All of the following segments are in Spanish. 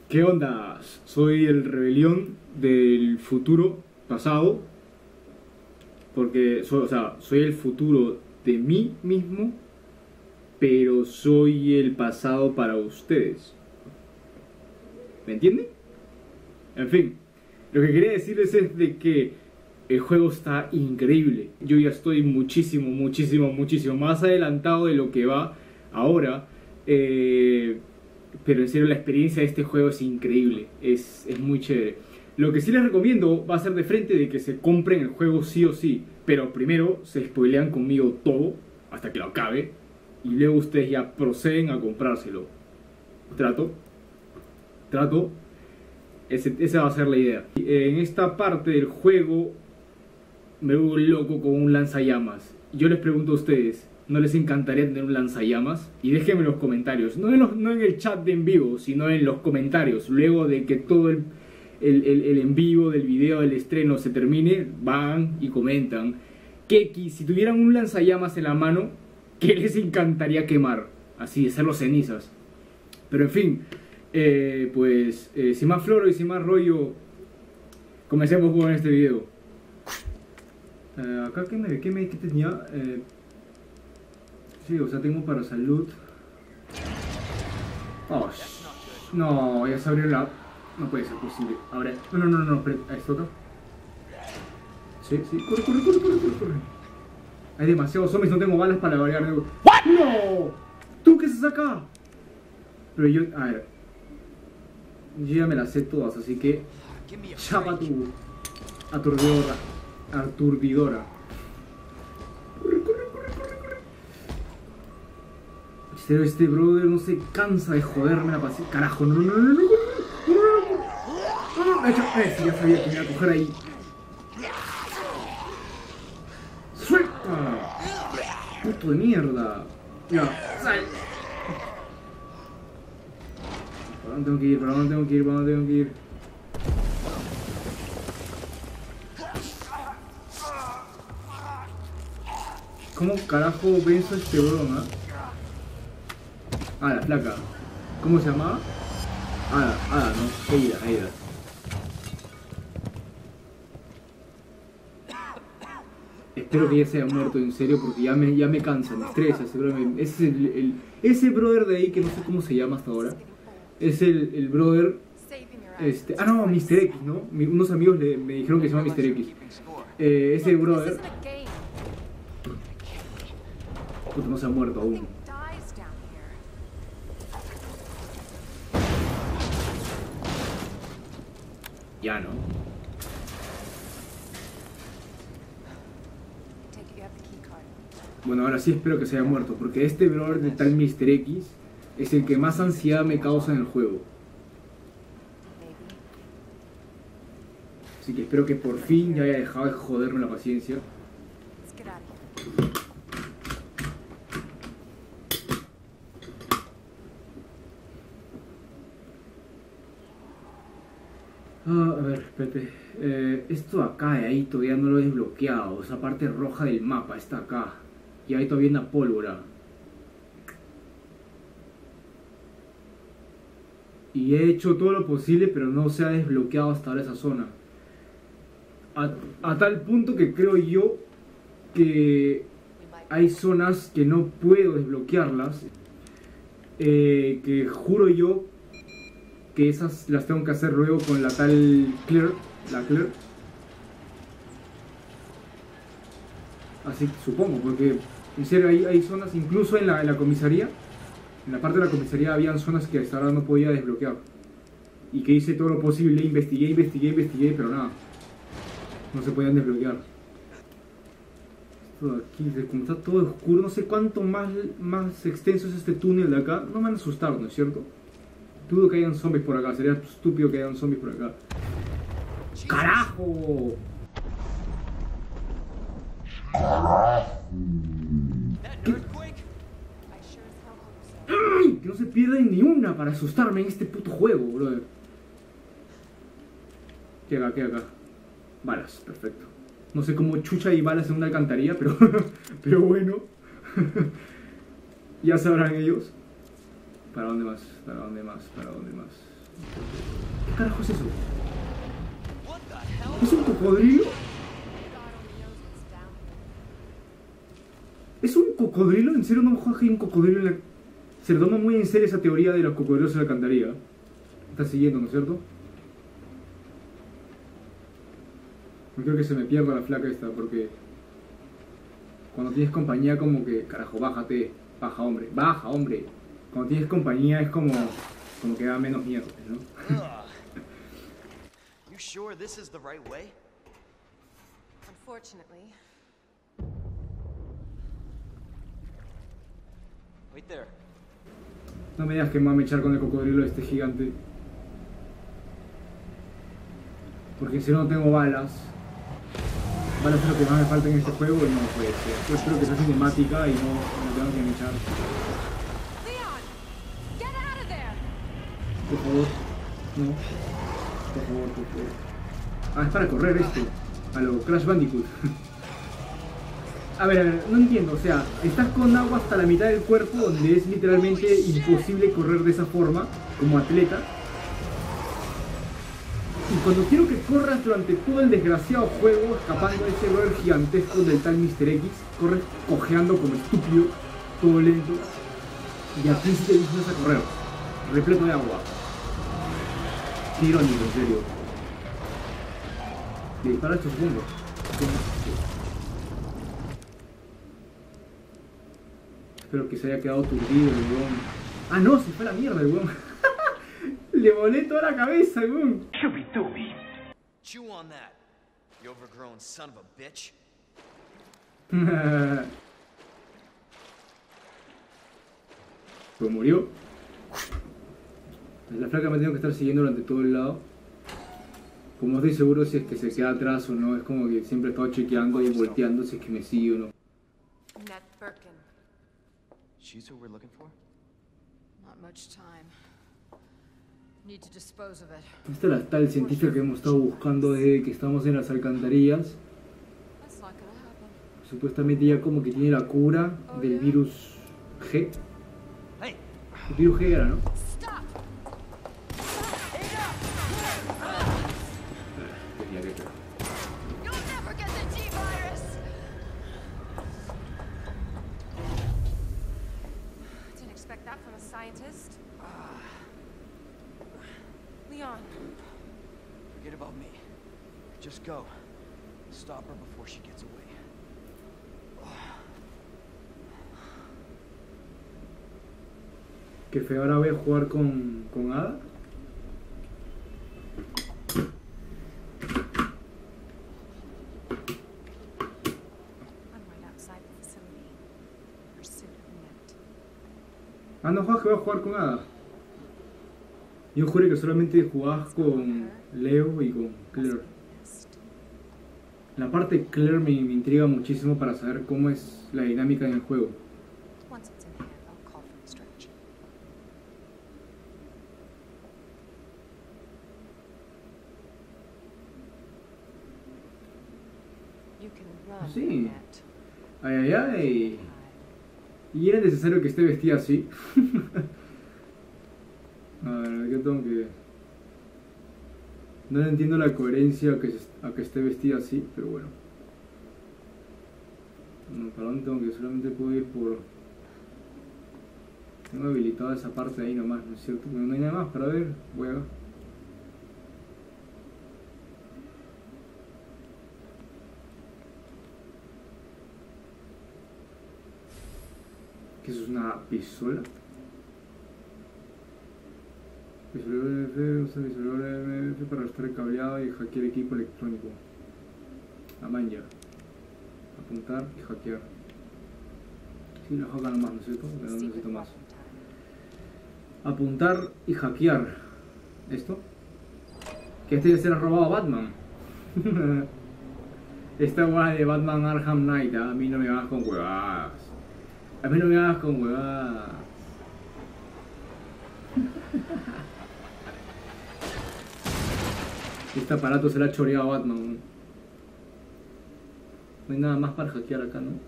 ¿Qué onda? Soy el rebelión del futuro pasado. Porque soy el futuro de mí mismo, pero soy el pasado para ustedes. ¿Me entienden? En fin, lo que quería decirles es de que el juego está increíble. Yo ya estoy muchísimo más adelantado de lo que va ahora. Pero en serio, la experiencia de este juego es increíble. Es muy chévere. Lo que sí les recomiendo va a ser de frente de que se compren el juego sí o sí. Pero primero se spoilean conmigo todo hasta que lo acabe. Y luego ustedes ya proceden a comprárselo. ¿Trato? Esa va a ser la idea. En esta parte del juego me vuelvo loco con un lanzallamas. Yo les pregunto a ustedes, ¿no les encantaría tener un lanzallamas? Y déjenme en los comentarios, no en el chat de en vivo, sino en los comentarios. Luego de que todo el en vivo del video del estreno se termine, van y comentan que si tuvieran un lanzallamas en la mano, ¿qué les encantaría quemar? Así, hacerlo cenizas. Pero en fin, sin más floro y sin más rollo, comencemos con este video. Acá, ¿qué tenía? Sí, o sea, tengo para salud. Oh, no, ya se abrió la... No puede ser posible. Ahora, no, espera, ¿esto acá? Sí, corre. Hay demasiados zombies, no tengo balas para variar. ¿What? ¡No! ¿Tú qué haces acá? Pero yo, a ver, yo ya me las sé todas, así que chapa tu aturdidora. Corre. Este brother no se cansa de joderme la paciencia. Carajo, no. Ya sabía que me iba a coger ahí. ¡Suelta! ¡Puto de mierda! Ya, sal. ¿Para dónde tengo que ir? ¿Cómo carajo venzo a este broma? La flaca. ¿Cómo se llamaba? Ada, ¿no? Eida. Espero que ya se haya muerto en serio porque ya me cansa, me estresa ese brother. Ese brother de ahí que no sé cómo se llama hasta ahora. Es el brother... no, Mr. X, ¿no? Unos amigos me dijeron que se llama Mr. X. Ese brother... Puta, no se ha muerto aún. Ya, ¿no? Bueno, ahora sí espero que se haya muerto, porque este brother de tal Mr. X es el que más ansiedad me causa en el juego. Así que espero que por fin ya haya dejado de joderme la paciencia. A ver, espérate. Esto acá de ahí todavía no lo he desbloqueado. Esa parte roja del mapa está acá. Y ahí todavía una pólvora. Y he hecho todo lo posible, pero no se ha desbloqueado hasta ahora esa zona. A tal punto que creo yo que hay zonas que no puedo desbloquearlas. Que juro yo que esas las tengo que hacer luego con la tal Claire. La Claire. Así supongo, porque en serio hay zonas, incluso en la comisaría. En la parte de la comisaría habían zonas que hasta ahora no podía desbloquear. Y que hice todo lo posible, investigué, pero nada. No se podían desbloquear. Esto de aquí, como está todo oscuro, no sé cuánto más extenso es este túnel de acá. No me van a asustar, ¿no es cierto? Dudo que hayan zombies por acá, sería estúpido que hayan zombies por acá. ¡Carajo! Que no se pierda ni una para asustarme en este puto juego, brother. ¿Qué acá? Balas, perfecto. No sé cómo chucha y balas en una alcantarilla, pero bueno. Ya sabrán ellos. ¿Para dónde más? ¿Qué carajo es eso? ¿Es un cocodrilo? ¿Es un cocodrilo? ¿En serio no me jodas que hay un cocodrilo en la...? Se le toma muy en serio esa teoría de los cocodrilos en la alcantarilla. Está siguiendo, ¿no es cierto? No creo que se me pierda la flaca esta, porque... Cuando tienes compañía como que... Carajo, bájate. Baja, hombre. Baja, hombre. Cuando tienes compañía es como... Como que da menos miedo, ¿no? You sure this is the right way? Unfortunately. Wait there. No me digas que me voy a mechar con el cocodrilo este gigante. Porque si no tengo balas. Balas es lo que más me falta en este juego y no puede ser. Yo espero que sea cinemática y no me tengo que mechar. Leon, get out of there. Por favor. No. Por favor, por favor. Ah, es para correr esto. A lo Crash Bandicoot. A ver, no entiendo, o sea, estás con agua hasta la mitad del cuerpo, donde es literalmente imposible correr de esa forma, como atleta. Y cuando quiero que corras durante todo el desgraciado juego, escapando de ese brother gigantesco del tal Mr. X, corres cojeando como estúpido, todo lento, y aquí sí te dispones a correr, repleto de agua. Qué irónico, en serio. Le dispara estos segundos. Espero que se haya quedado turbido el weón. Ah, no, se fue a la mierda el weón. Le volé toda la cabeza, weón. Chew on that, you overgrown son of a bitch. Pues murió. La flaca me tengo que estar siguiendo durante todo el lado. Como no estoy seguro si es que se queda atrás o no, es como que siempre he estado chequeando y volteando si es que me sigue o no. Ned Birkin. She's who we're looking for? Not much time. Need to dispose of it. Esta es la tal científica que hemos estado buscando desde que estamos en las alcantarillas. That's not gonna happen. Supuestamente ya como que tiene la cura del virus G. Hey! El virus G era, ¿no? Stop! Tenía que ser. You'll never get the G-virus! Didn't expect that from a scientist. Leon, Forget about me. Just go. Stop her before she gets away. Que feo, ahora voy a jugar con Ada. I'm right outside the facility. Pursuit of Ned. Ah, no juegas que voy a jugar con Ada. Yo juré que solamente jugabas con Leo y con Claire. La parte de Claire me intriga muchísimo para saber cómo es la dinámica en el juego. Once it's in hand, I'll call for extraction. You can run, Sí. Ned. Ay, ay, ay. ¿Y era necesario que esté vestida así? A ver, yo tengo que... No entiendo la coherencia a que esté vestida así, pero bueno. No, ¿para dónde tengo que ir? Solamente puedo ir por... Tengo habilitada esa parte ahí nomás, ¿no es cierto? No hay nada más para ver. Voy a... ¿Qué es una pistola? Visualizador MF, usa visualizador MF para estar el cableado y hackear equipo electrónico. Amanya. Apuntar y hackear. Sí, lo hackean nomás, ¿no es cierto? Porque no necesito más. Apuntar y hackear. ¿Esto? Que este ya se lo ha robado a Batman. Esta hueá de Batman Arkham Knight, a mí no me hagas con huevadas. A mí no me hagas con huevadas. Este aparato se le ha choreado a Batman. No hay nada más para hackear acá, ¿no?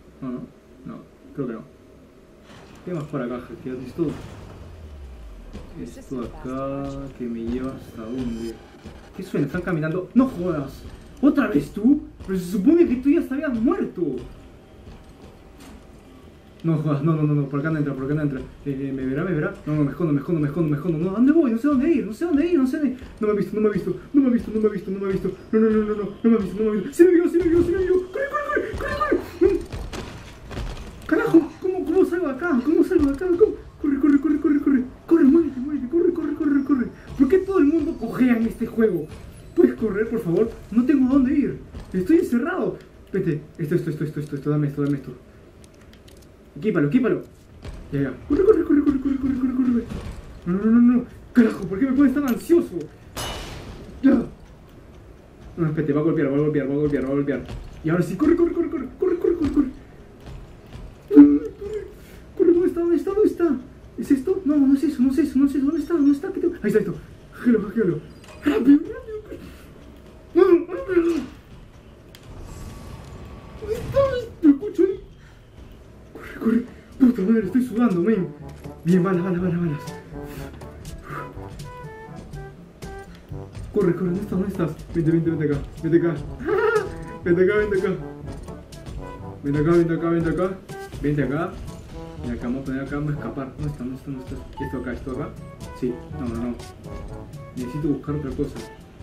No, creo que no. ¿Qué más por acá hackear? ¿Listo? Esto acá que me lleva hasta dónde. ¿Qué suena? Están caminando. ¡No jodas! ¿Otra vez tú? Pero se supone que tú ya estarías muerto. No jodas, no, por acá no entra, por acá no entra. ¿Me verá, me verá? No, me escondo. No, ¿a dónde voy? No sé dónde ir. No me ha visto. No me ha visto. No me ha visto. No, me ha visto. No me ha visto. ¡Sí me vio! ¡Corre! ¡Carajo! ¿Cómo salgo de acá? Corre, muévete, corre. ¿Por qué todo el mundo cojea en este juego? ¿Puedes correr, por favor? No tengo a dónde ir. Estoy encerrado. Vete, esto, dame esto. Equípalo. Ya. Corre. No. Carajo, ¿por qué me pones tan ansioso? Ya. No, espérate, va a golpear. Y ahora sí, corre. Corre, ¿dónde está? ¿Es esto? No, no es eso. ¿Dónde está? ¿Qué tengo? Ahí está esto. Hágalo. Rápido. No. ¿Dónde está? Lo escucho ahí. Corre. Puta madre, estoy sudando, men. Bien, balas. Corre, ¿dónde estás? Vente acá. Vente acá. Vente acá. Mira, acá vamos a escapar. ¿Dónde está? ¿Esto acá? Sí, no. Necesito buscar otra cosa.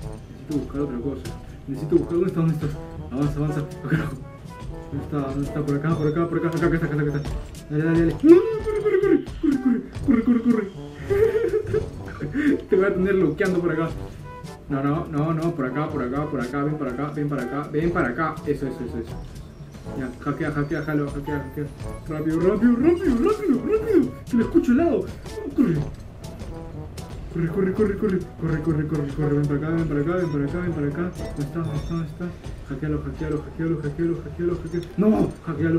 ¿Dónde estás? Avanza. Oh, carajo. ¿Dónde está? Por acá. Acá está. Dale. No, corre. Te voy a tener bloqueando por acá. No, por acá, ven para acá. Eso. Ya, hackea. Rápido. Que lo escucho al lado. Corre. Ven para acá. ¿Dónde está? Hackealo. No, hackealo.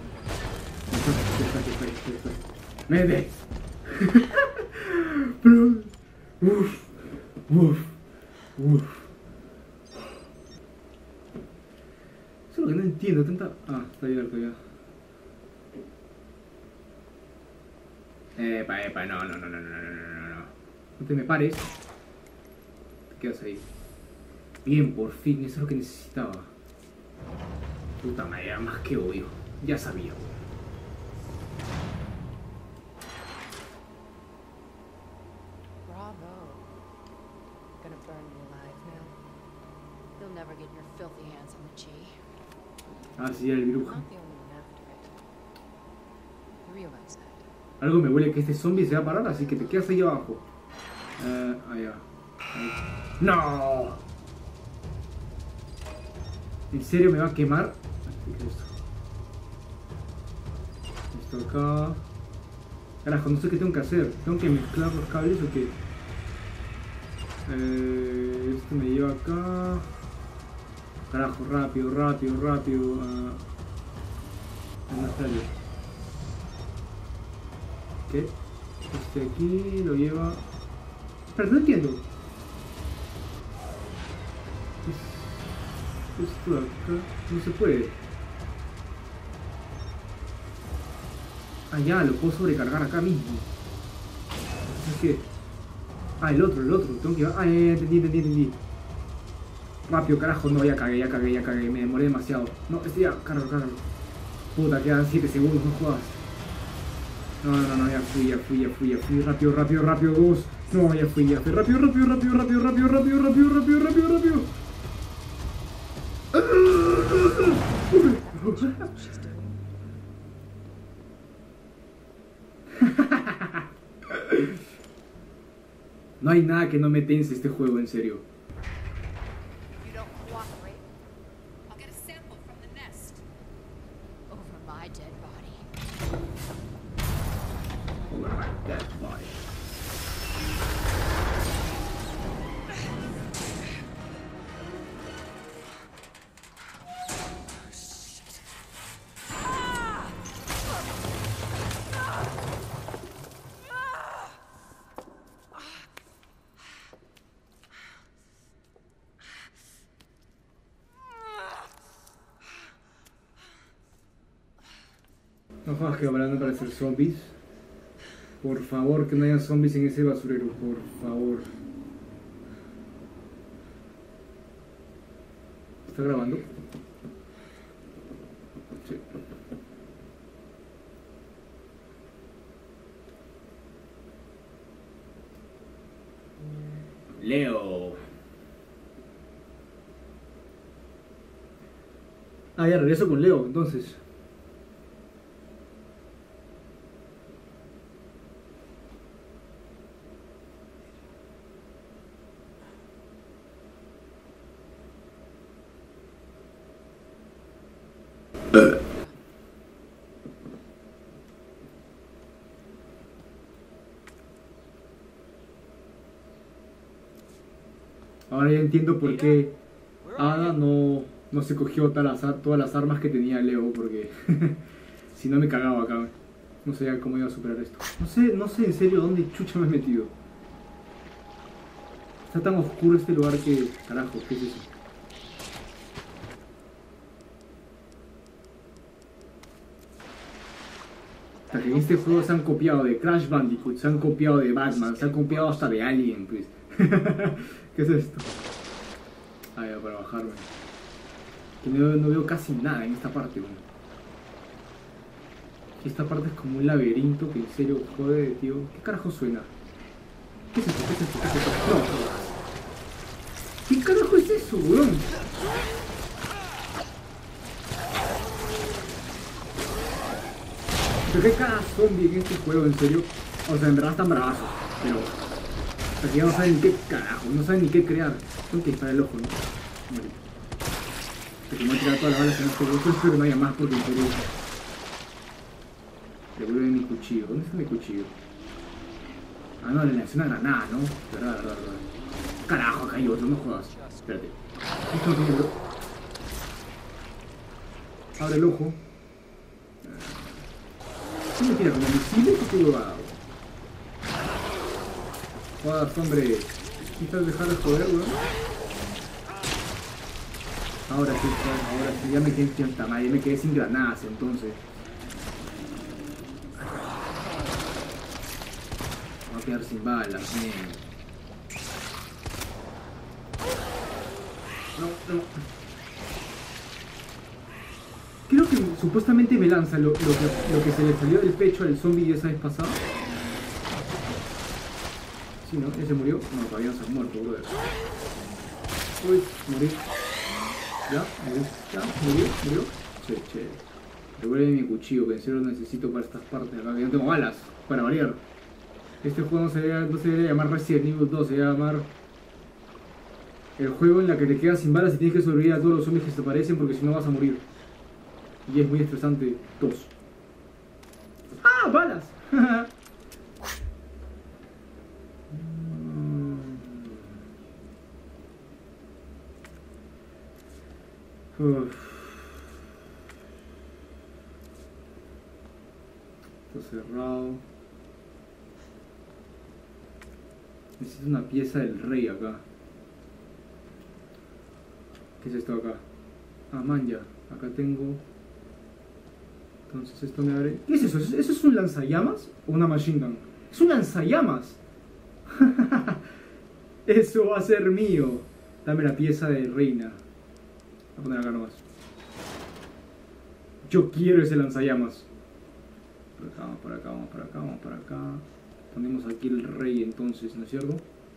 Ya está. Me ve. Pero... Uf. Eso es lo que no entiendo, tanta... Ah, está abierto ya. Epa, no. No te me pares. Te quedas ahí. Bien, por fin, eso es lo que necesitaba. Puta madre, era más que obvio. Ya sabía. Bravo. Gonna burn you alive now. You'll never get your filthy hands on the Chi. Ah, sí, el brujo. Not the only one after it. You realize that. Algo me huele que este zombie se va a parar, así que te quedas ahí abajo. Ahí. ¡No! ¿En serio me va a quemar? ¿Qué es esto? Esto acá... Carajo, no sé qué tengo que hacer. ¿Tengo que mezclar los cables o qué? Esto me lleva acá... Carajo, rápido. ¿Qué? Este aquí lo lleva... Pero no entiendo. Esto de acá no se puede. Ah, ya, lo puedo sobrecargar acá mismo. Es que... Ah, el otro. Tengo que... Ah, entendí. Rápido, carajo. No, ya cagué. Me demoré demasiado. No, ya, cárgalo. Puta, quedan 7 segundos, no jodas. No, ya fui. Rápido, vos. No, ya fui. Rápido. No hay nada que no me tense este juego, en serio. You don't cooperate. I'll get a sample from the nest. Over my dead body. Over my dead body. No jodas que van a aparecer zombies. Por favor, que no haya zombies en ese basurero, por favor. ¿Está grabando? Sí. Leo. Ah, ya regreso con Leo, entonces. Ahora ya entiendo por qué Ada no se cogió todas las armas que tenía Leo, porque si no me cagaba acá. No sabía cómo iba a superar esto. No sé en serio dónde chucha me he metido. Está tan oscuro este lugar que... Carajo, ¿qué es eso? Hasta que en este juego se han copiado de Crash Bandicoot, se han copiado de Batman, se han copiado hasta de Alien, pues. ¿Qué es esto? Ah, ya, para bajarme. Que no veo casi nada en esta parte, bueno. Esta parte es como un laberinto que en serio jode, tío. ¿Qué carajo suena? ¿Qué es eso? ¿Qué es esto? ¿Qué es esto? No. ¿Qué carajo es eso, weón? ¿Pero qué cada zombie en este juego, en serio? O sea, en verdad están bravazos, pero... Porque ya no saben ni qué carajo, no saben ni qué crear. Tengo que disparar el ojo, ¿no? Vale. Porque me voy a tirar todas las balas en este juego. Espero que no haya más porque en serio... Devuelve mi cuchillo. ¿Dónde está mi cuchillo? Ah, no, le lancé una granada, ¿no? Verdad. Carajo, acá hay otro, no jodas. Espérate. Esto no tiene... Abre el ojo. ¿Qué me tira? ¿Como misiles o qué lo hago? Jodas, hombre. ¿Quisieras dejar de joder, weón? Ahora sí, ya me quedé sin tamaño, ya me quedé sin granadas, entonces. Voy a quedar sin balas, No. Creo que supuestamente me lanza lo que se le salió del pecho al zombie esa vez pasada. Sí, ¿no? ¿Ese murió? No, todavía no se ha muerto, brother. Uy, morí. ¿Ya? ¿Murió? Sí, chévere. Devuelve mi cuchillo, que en serio lo necesito para estas partes acá, que no tengo balas, para variar. Este juego no se debería llamar Resident Evil 2, se debería llamar... El juego en la que te quedas sin balas y tienes que sobrevivir a todos los zombies que se aparecen porque si no vas a morir. Y es muy estresante. 2. ¡Ah! ¡Balas! Está cerrado. Necesito una pieza del rey acá. ¿Qué es esto acá? Ah, man, ya. Acá tengo... Entonces esto me abre... ¿Qué es eso? ¿Eso es un lanzallamas o una machine gun? ¡Es un lanzallamas! Eso va a ser mío. Dame la pieza de reina. Voy a poner acá nomás. Yo quiero ese lanzallamas. Por acá, vamos por acá. Ponemos aquí el rey entonces, ¿no es cierto?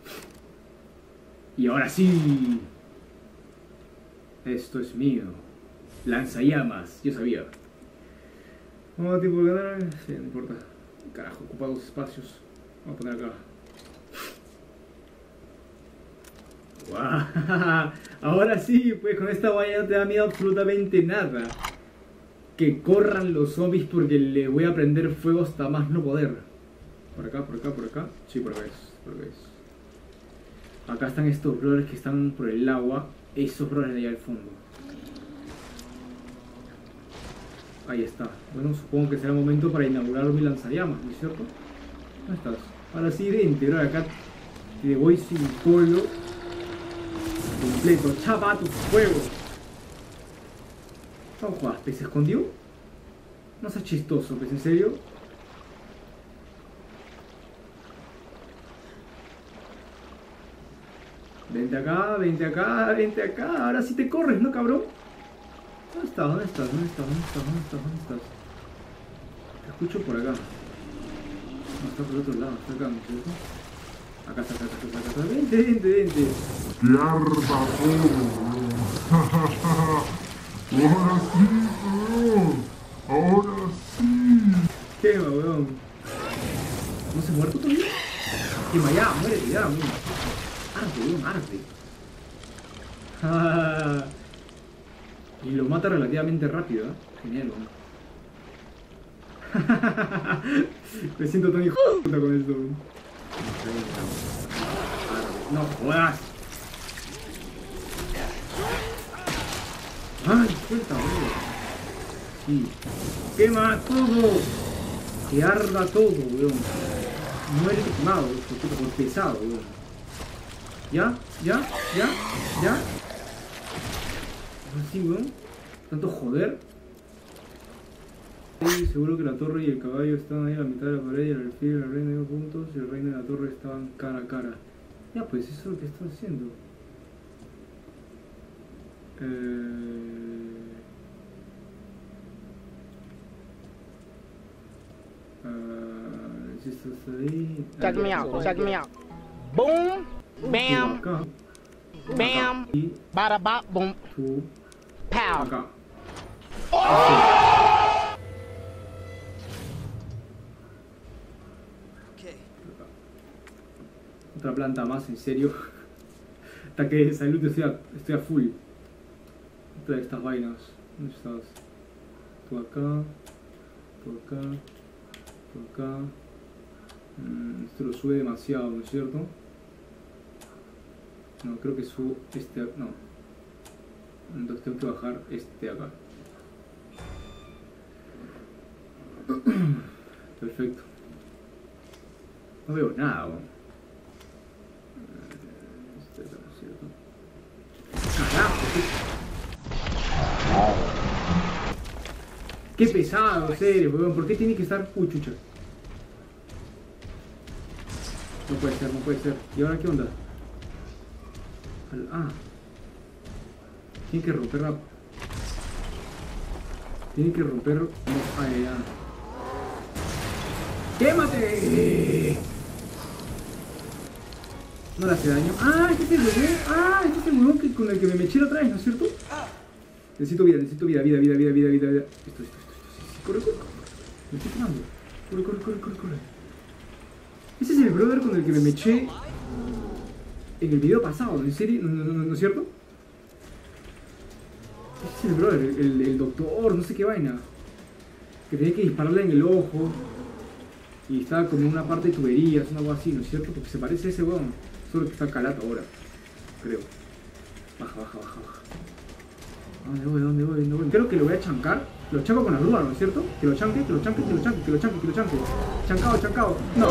Y ahora sí. Esto es mío. Lanzallamas. Yo sabía. ¿Cuánto tiempo de ganar? Sí, no importa. Carajo, ocupa 2 espacios. Vamos a poner acá. ¡Guau! Ahora sí, pues con esta valla no te da miedo absolutamente nada. Que corran los zombies porque le voy a prender fuego hasta más no poder. Por acá. Sí, por acá es. Acá están estos brothers que están por el agua. Esos brothers de allá al fondo. Ahí está. Bueno, supongo que será el momento para inaugurar mi lanzallamas, ¿no es cierto? ¿Dónde estás? Ahora sí, vente, bro. Acá te voy sin polo. Completo. Chapa tu fuego. ¿Cómo juegas? ¿Se escondió? No seas chistoso, ¿pues en serio? Vente acá, vente acá, vente acá. Ahora sí te corres, ¿no, cabrón? ¿Dónde estás? ¿Dónde estás? ¿Dónde estás? ¿Dónde estás? ¿Dónde estás? ¿Dónde estás? Te escucho por acá. No, está por el otro lado, está acá, ¿no es cierto? Acá está, acá está, acá está. Vente, vente, vente. ¡Que arda todo! ¡Ahora sí, weón! ¡Ahora sí! Quema, weón. ¿No se muerto todavía? Quema ya, muérete ya, weón. Arte, weón, arte. Y lo mata relativamente rápido, ¿eh? Genial, weón. Me siento tan hijo de puta con esto, weón. No jodas. Ay, suelta, weón. Sí. Quema todo. Que arda todo, weón. Muere quemado, por pesado, weón. ¿Ya? ¿Ya? ¿Ya? ¿Ya? Así, weón. Tanto joder. Sí, seguro que la torre y el caballo estaban ahí a la mitad de la pared y el alfil y la reina iban juntos y el reino y la torre estaban cara a cara. Ya, pues eso es lo que está haciendo. Si estás ahí... Check me out, check me out. Boom, bam, Acá. bam, Y bada bop, boom, tú... pow. Acá. Okay. Otra planta más, en serio. Ataque de salud, estoy a full. Todas estas vainas. ¿Dónde estás? Tú acá. Tú acá. Tú acá. Esto lo sube demasiado, ¿no es cierto? No, creo que subo este... No. Entonces tengo que bajar este acá. Perfecto. No veo nada, weón. Este acá, ¿no es cierto? ¡Carajo! ¡Qué pesado, serio, weón! ¿Por qué tiene que estar puchucha? No puede ser, no puede ser. ¿Y ahora qué onda? Ah. Tiene que romper la... Tiene que romper... No, ay, ya. ¡Quémate! No le hace daño. ¡Ah! Este es el huevón. ¡Ah! Este es el huevón con el que me eché la otra vez, ¿no es cierto? Necesito vida, vida. Esto. Sí. Corre. Me estoy quemando. Corre. Ese es el brother con el que me eché en el video pasado, ¿en serio? ¿No es cierto? Ese es el brother, el doctor, no sé qué vaina. Que tenía que dispararle en el ojo. Y estaba como en una parte de tuberías, una algo así, ¿no es cierto? Porque se parece a ese weón. Solo que está calato ahora, creo. Baja. ¿Dónde voy? Creo que lo voy a chancar. Lo chanco con la grúa, ¿no es cierto? Que lo chanque. Chancado. No.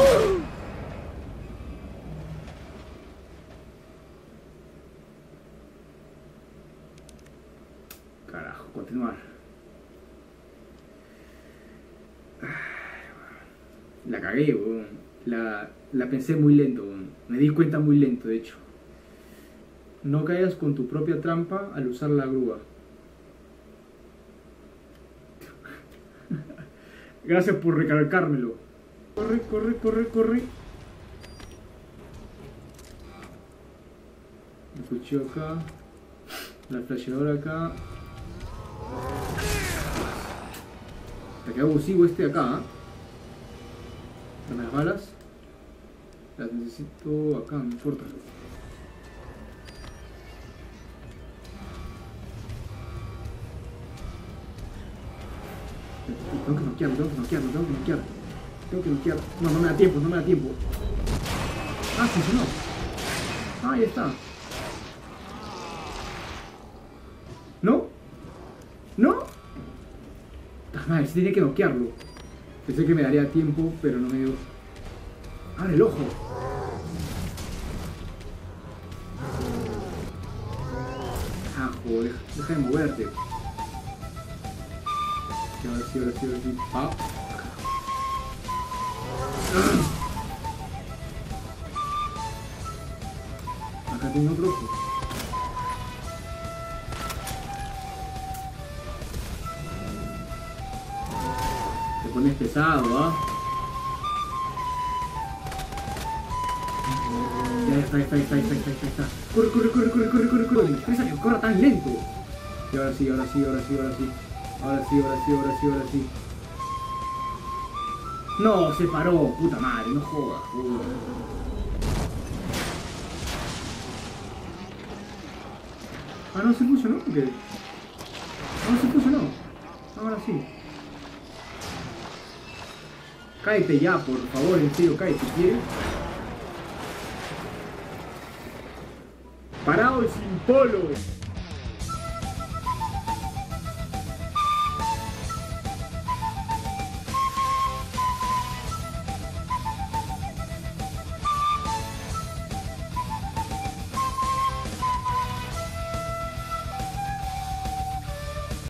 Carajo, continuar. La cagué, weón. La pensé muy lento, weón. Me di cuenta muy lento, de hecho. No caigas con tu propia trampa al usar la grúa. Gracias por recalcármelo. Corre. El cuchillo acá. La flasheadora acá. Hasta que abusivo este de acá, ¿eh? Dame las balas. Las necesito acá, no importa. Tengo que noquearlo. No me da tiempo. Ah, funcionó. Ah, ahí está. ¿No? Madre, sí tenía que noquearlo. Pensé que me daría tiempo, pero no me dio. ¡Abre el ojo! Ah, joder, deja de moverte. Ahora sí. Ah. acá tiene otro ojo. Te pones pesado, ¿ah? Ya está. Corre. Presa que corra tan lento. Y ahora sí. Ahora sí. No, se paró, puta madre, no jodas, joder. Ah, no se funcionó, ¿por qué? No se funcionó. Ahora sí. Cállate ya, por favor, en serio, cállate, ¿quieres? Parado y sin polo.